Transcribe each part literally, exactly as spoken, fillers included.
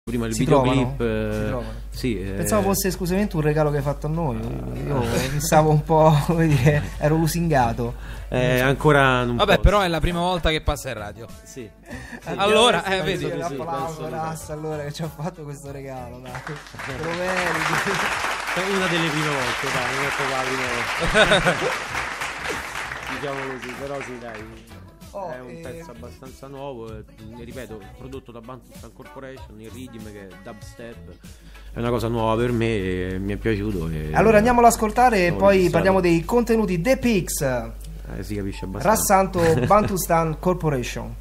prima il Si videoclip. trovano? eh, Si trovano. sì, eh, Pensavo fosse esclusivamente un regalo che hai fatto a noi. Io mi stavo un po', come dire, ero lusingato. eh, ancora non Vabbè, posso. però è la prima volta che passa in radio. Sì. Allora, eh, Penso vedi. che un sì, applauso, penso di Rassa, allora che ci ha fatto questo regalo, dai. Te lo meriti. È una delle prime volte, dai, non è proprio la prima volta. Diciamo così, però sì, dai. Oh, è un eh, pezzo abbastanza nuovo, eh, ripeto, prodotto da Bantustan Corporation, il rhythm che è dubstep, è una cosa nuova per me e mi è piaciuto. E Allora andiamolo ad ascoltare e Ho poi registrato. parliamo dei contenuti The Pix, Eh, si capisce abbastanza. Rassanto Bantustan Corporation.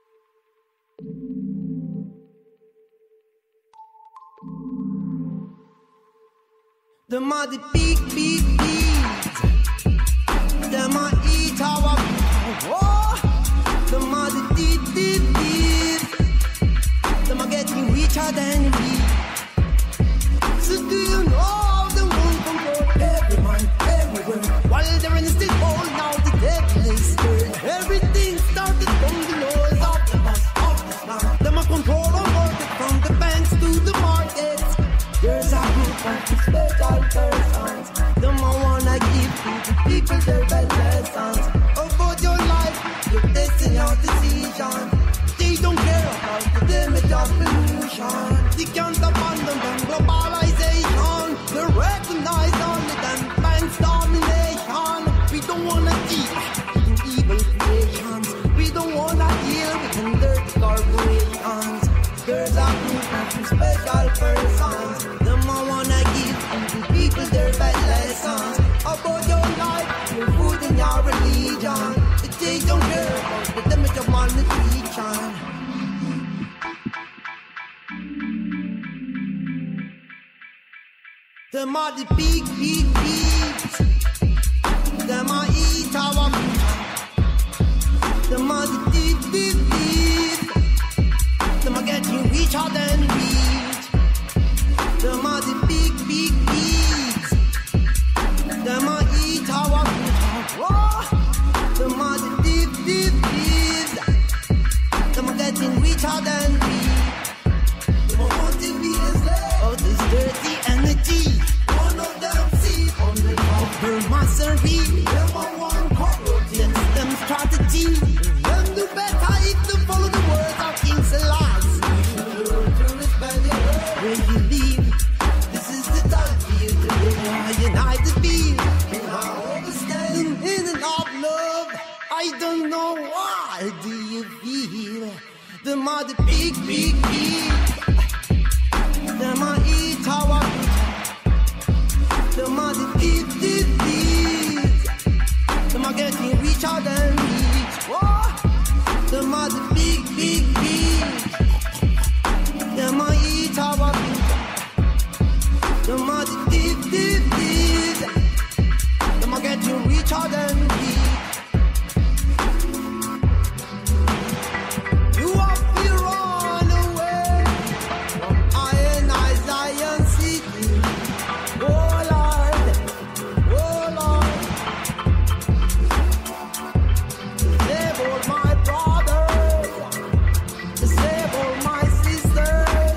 The muddy big, big bees. Them a eat our oh. The muddy deep, deep bees. Them a getting richer than we. So do you know how the moon control everyone, everywhere? While they're in the still hole, now the devil is stirred. Everything started from the nose of the bus, of the slum. Them a control our market from the banks to the markets. There's a group of special persons. Them I wanna give to the people their best lessons about your life, your destiny, your decision. They don't care about the damage of pollution. They can't abandon them globalization. They recognize only them banks domination. We don't wanna deal in evil creations. We don't wanna deal with them dirty corporations. There's a group of special persons. Them I wanna give to the people their best lessons about your life, your food and your religion. They don't care about the damage of malnutrition. Them are the big, big pigs. Them are eat our food. Them are the deep, deep pigs. Them are getting richer than rich. Them are the big, big pigs. Them are eat our food. Oh. Them are the deep, deep pigs. Them are getting richer than rich. Them are wanting me as oh, this dirty energy. One of them see on the top of their mastery. Them are one corrupt. That's them strategy. Them do better if they follow the words of King Selassie. Where you live, this is the time for you to live. United be. And I understand in and of love. I don't know why do you feel. Them are the big, big, big. Them are eat our. Them are the deep, deep, deep. Them are getting richer than rich. Whoa. Them are the big, big, big. Them are eat our. Them are the deep, deep, deep. Them are getting richer than rich. You are fear run away from I and I Zion City. Oh Lord, oh Lord. Save all my brothers, save all my sisters.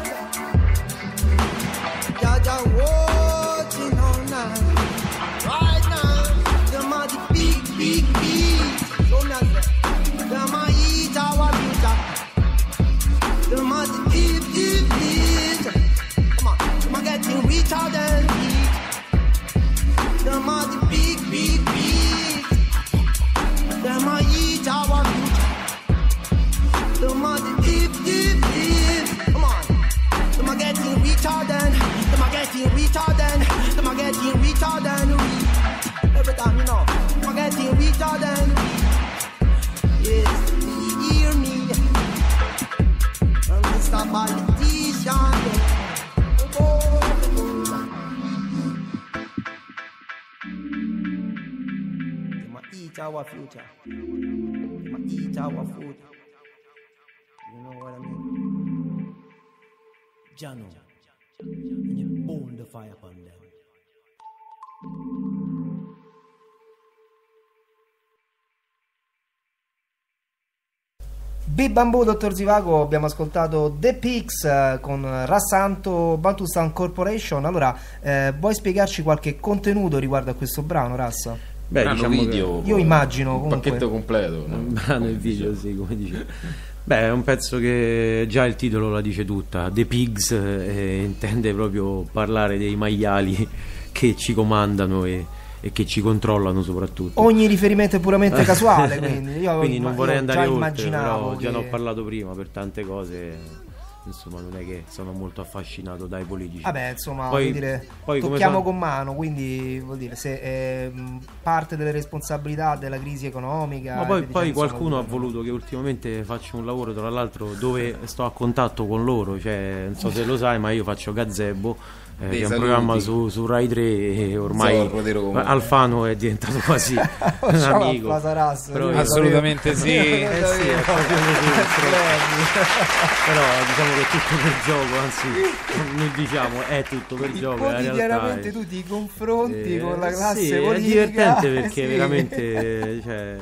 Jaja watching all night. Right now, them are the big, big, big. So me I say, them are eat our future. Them are the deep, deep, deep. Come on, them are getting richer than rich. Them are the big, big, big. Them are eat our future. Them are the deep, deep, deep. Come on, them are getting richer than. Them are getting richer than. Them are getting richer than we. Every time you know, them are getting richer than we. Yes, you hear me. I'm Mister Politician. Oh, oh, oh. They might eat our future. They might eat our food. You know what I mean? Jano. And you burn the fire upon them. Big Bamboo, Dottor Zivago, abbiamo ascoltato The Pigs eh, con Rassanto, Bantustan Corporation. Allora, eh, vuoi spiegarci qualche contenuto riguardo a questo brano, Rassa? Beh, Brano diciamo video, Io immagino un comunque pacchetto completo, che no? un brano e video, sì, come dice. Beh, è un pezzo che già il titolo la dice tutta. The Pigs eh, intende proprio parlare dei maiali che ci comandano e e che ci controllano soprattutto. Ogni riferimento è puramente casuale, quindi io, quindi non vorrei io andare già oltre, immaginavo però già che... ne ho parlato prima per tante cose, insomma non è che sono molto affascinato dai politici. Vabbè, insomma, poi, vuol dire, poi come tocchiamo fa... con mano, quindi vuol dire se è mh, parte delle responsabilità della crisi economica. Ma poi, e poi diciamo, qualcuno ha insomma, voluto che ultimamente faccio un lavoro, tra l'altro, dove sto a contatto con loro, cioè non so se lo sai, ma io faccio Gazebo. Eh, che è un saluti. programma su, su Rai tre e ormai Zorro, Alfano è diventato quasi un Facciamo amico. la Saras, Però io- Assolutamente sì. Eh sì, è proprio così, Splendido. però diciamo che è tutto per gioco, anzi non diciamo è tutto per gioco, la realtà Quotidianamente è... tu ti confronti Eh, con la classe sì, politica, è divertente perché sì. veramente cioè,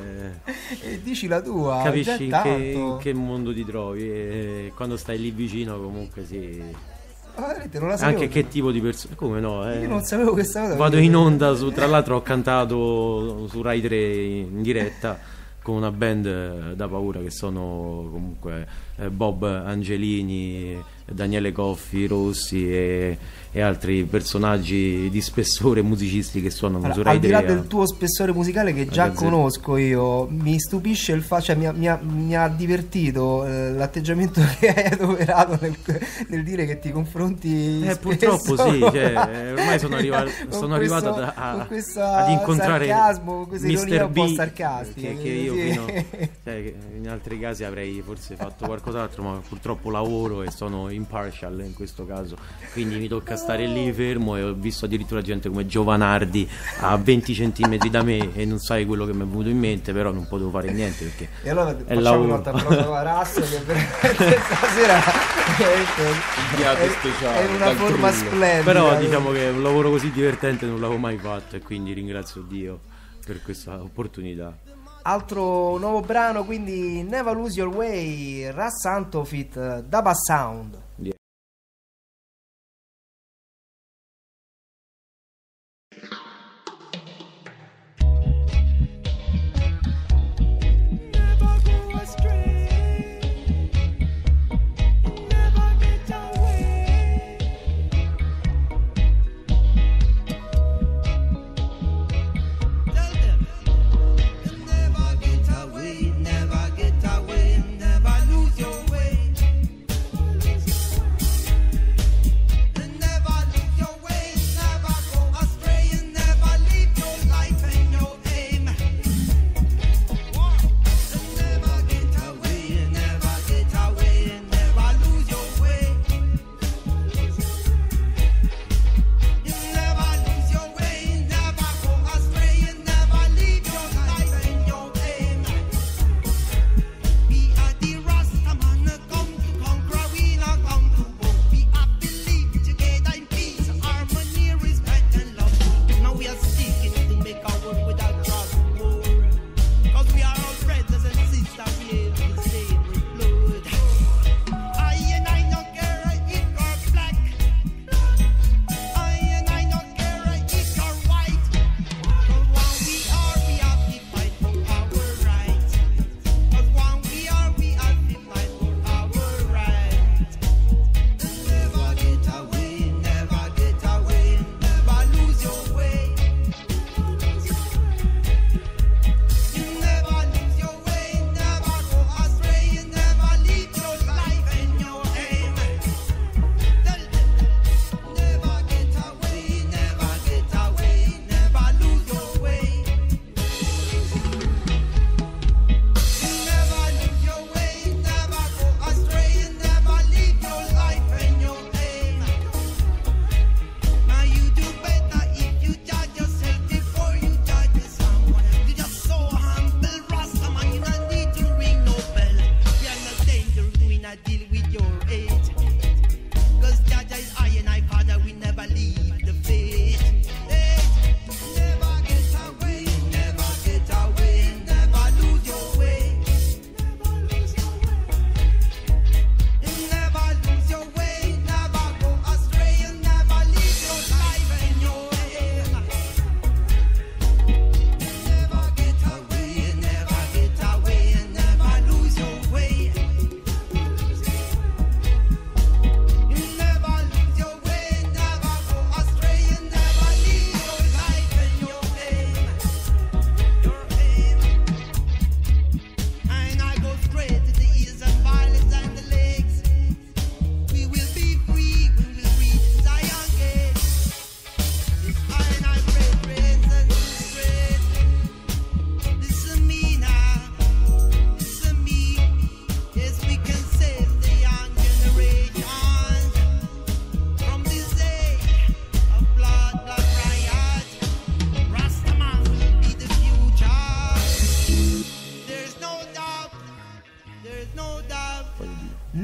E dici la tua, capisci già in tanto. che, in che mondo ti trovi e quando stai lì vicino comunque sì. Ma veramente non la sapevo. Anche che tipo di persona, come no? Eh? Io non sapevo questa cosa. Vado in onda, su, tra l'altro ho cantato su Rai tre in diretta con una band da paura che sono comunque eh, Bob Angelini, Daniele Coffi, Rossi e, e altri personaggi di spessore musicisti che suonano Allora, su Rai al di là tre. del tuo spessore musicale che già Gazzetta. conosco io, mi stupisce il fatto, cioè mi ha, mi ha- mi ha divertito eh, l'atteggiamento che hai adoperato nel, nel dire che ti confronti Eh, spesso purtroppo sì, con- cioè, ormai sono arrivato, con sono arrivato questo- ad- a- con questo ad incontrare sarcasmo, con questa ironia mister un po' B, sarcastica, che, che io sì. fino, cioè, che in altri casi avrei forse fatto qualcos'altro, ma purtroppo lavoro e sono impartial in questo caso, quindi mi tocca stare lì fermo e ho visto addirittura gente come Giovanardi a venti centimetri da me e non sai quello che mi è venuto in mente, però non potevo fare niente perché E allora è facciamo lavoro. un'altra prova a Rasso che veramente stasera Inviato è, speciale, è in una dal forma Trullo. splendida. però diciamo che un lavoro così divertente non l'avevo mai fatto e quindi ringrazio Dio per questa opportunità. Altro nuovo brano, quindi Never Lose Your Way, Rassanto feat Daba Sound. Never go astray. Never get away. Tell them. Never get away. Never get away. Never lose your way.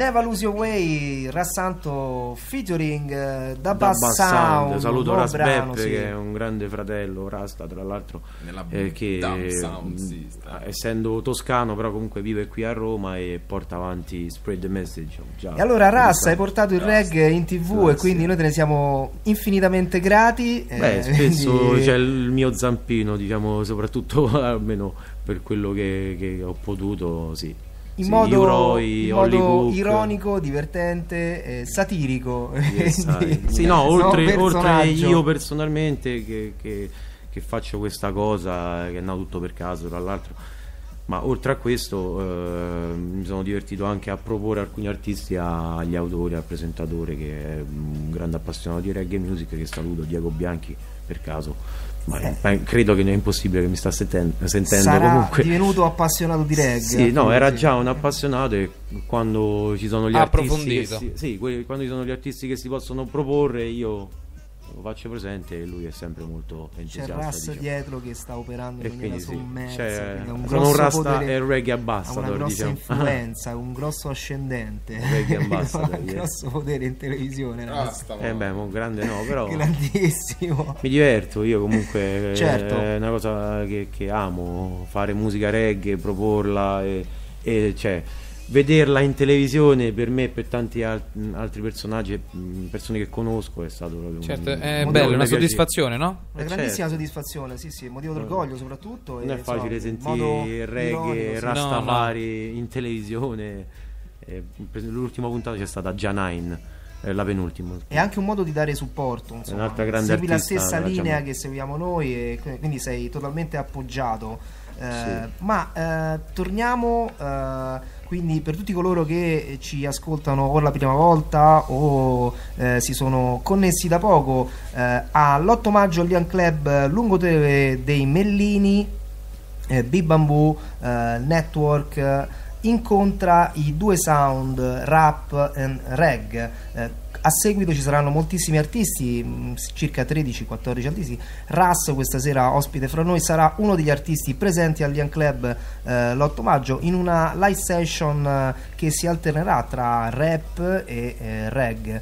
Never Lose Your Way, Rassanto featuring uh, Da Da Bass Bass Sound, Sound. Saluto nuovo Ras brano, Beppe, sì. che è un grande fratello, Rasta tra l'altro, Nella eh, che Dumb Sound mh, System. essendo toscano però comunque vive qui a Roma e porta avanti Spread the Message. Già, E allora Ras, diciamo. hai portato il Ras. reggae in tv e Grazie. quindi noi te ne siamo infinitamente grati. Beh, eh, spesso quindi- c'è il mio zampino, diciamo, soprattutto almeno per quello che, che ho potuto, sì. in Sì, modo, Uroi, in Holly modo Cook. ironico, divertente, eh, satirico. Yes, Quindi- sai. Sì, no, oltre, oltre personaggio. io personalmente che, che- che faccio questa cosa, che è nato tutto per caso tra l'altro, ma oltre a questo eh, mi sono divertito anche a proporre alcuni artisti agli autori, al presentatore che è un grande appassionato di reggae music, che saluto, Diego Bianchi, per caso. Ma eh, credo che non è impossibile che mi sta senten- sentendo Sarà comunque. divenuto appassionato di reggae. Sì, no, era Sì. già un appassionato e quando ci sono gli Ha artisti che approfondito. si, sì, quelli- quando ci sono gli artisti che si possono proporre, io lo faccio presente e lui è sempre molto C'è entusiasta. Ras diciamo. dietro che sta operando E in maniera quindi sì, sommersa, cioè, quindi ha un sono un grosso rasta potere- e reggae ha una ambassador, grossa diciamo. influenza, un grosso ascendente, Reggae ha ambassador, un yes. grosso potere in televisione, Ras. Rasta, Eh beh, mo grande no, però grandissimo. mi diverto, io comunque Certo. è una cosa che, che amo, fare musica reggae, proporla e, e cioè vederla in televisione per me e per tanti al- altri personaggi, mh, persone che conosco, è stato proprio un- Certo, è un bello, enorme una piacere. soddisfazione, no? Una Eh, grandissima certo. soddisfazione, sì, sì, motivo d'orgoglio soprattutto. Non e, è facile insomma, in sentire modo reggae, ironico, sì. Rastafari in televisione. Eh, per- l'ultima puntata c'è stata Janine, eh, la penultima. È anche un modo di dare supporto, insomma. un'altra grande segui la artista, stessa la linea Giamaica. che seguiamo noi e que- quindi sei totalmente appoggiato. Eh, Sì. Ma eh, torniamo eh, quindi per tutti coloro che ci ascoltano o la prima volta o eh, si sono connessi da poco, eh, all'otto maggio al Lian Club Lungoteve dei Mellini, eh, Big Bamboo eh, Network eh, incontra i due sound rap e reg. Eh, a seguito ci saranno moltissimi artisti, mh, circa tredici quattordici artisti. Ras questa sera ospite fra noi, sarà uno degli artisti presenti al Lian Club eh, l'otto maggio in una live session eh, che si alternerà tra rap e eh, reg.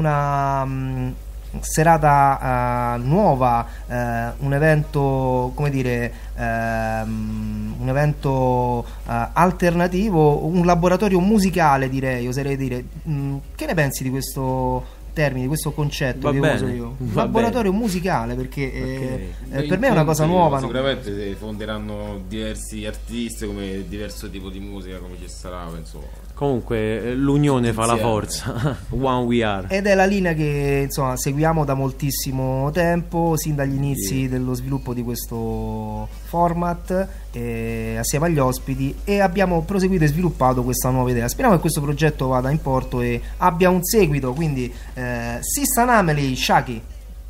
Una mh, serata uh, nuova, uh, un evento, come dire, um, un evento uh, alternativo, un laboratorio musicale, direi, oserei dire. Mm, che ne pensi di questo termine, di questo concetto Va che bene, uso io? va laboratorio musicale, perché eh, Ok. eh, per me è una cosa nuova. no? Sicuramente si fonderanno diversi artisti come diverso tipo di musica, come ci sarà, penso. Comunque eh, l'unione fa la Insieme. forza. One we are. Ed è la linea che insomma seguiamo da moltissimo tempo, sin dagli inizi Sì. dello sviluppo di questo format, eh, assieme agli ospiti, e abbiamo proseguito e sviluppato questa nuova idea. Speriamo che questo progetto vada in porto e abbia un seguito, quindi eh, Sistan Amelie, Shaki.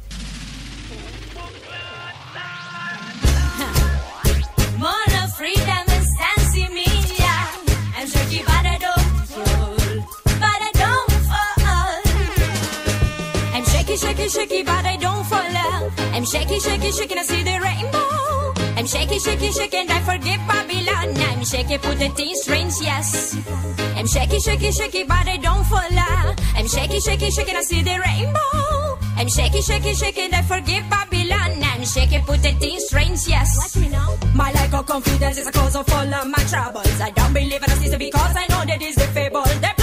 More freedom and sense me, yeah. And shaky, but I don't fall. But I don't fall. I'm shaky, shaky, shaky, but I don't fall. I'm shaky, shaky, shaky, and I see the rainbow. I'm shaky, shaky, shaky, and I forget Babylon. I'm shaky, put the teen strings, yes. I'm shaky, shaky, shaky, but I don't fall. I'm shaky, shaky, shaky, and I see the rainbow. I'm shaky, shaky, shaky, and I forget Babylon. I'm shaky, put the teen strings, yes. Watch me now. My lack of confidence is a cause of all of my troubles. I don't believe in a sister because I know that is the fable. The